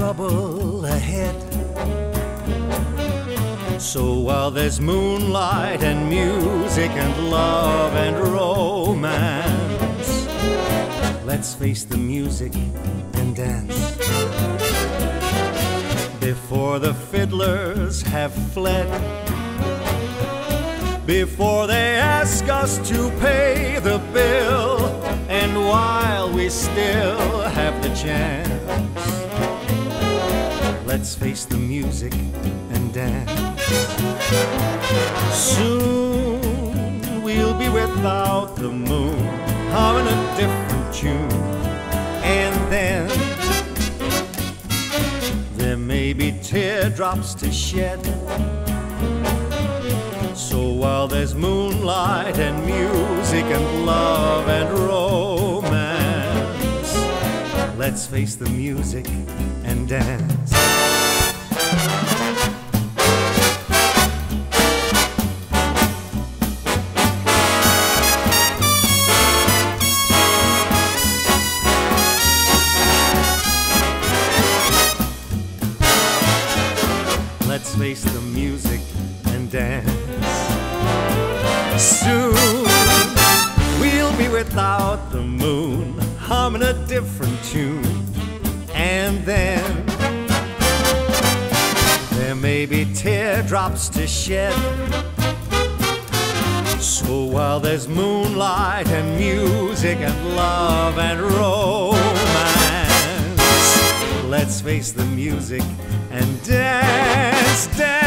trouble ahead. So while there's moonlight and music and love and romance, let's face the music and dance. Before the fiddlers have fled, before they ask us to pay the bill, and while we still have the chance, let's face the music and dance. Soon we'll be without the moon, humming a different tune, and then there may be teardrops to shed. So while there's moonlight and music and love and romance, let's face the music and dance. Let's face the music and dance. Soon we'll be without the moon, humming a different tune, and then there may be teardrops to shed. So while there's moonlight and music and love and romance, let's face the music and dance, dance.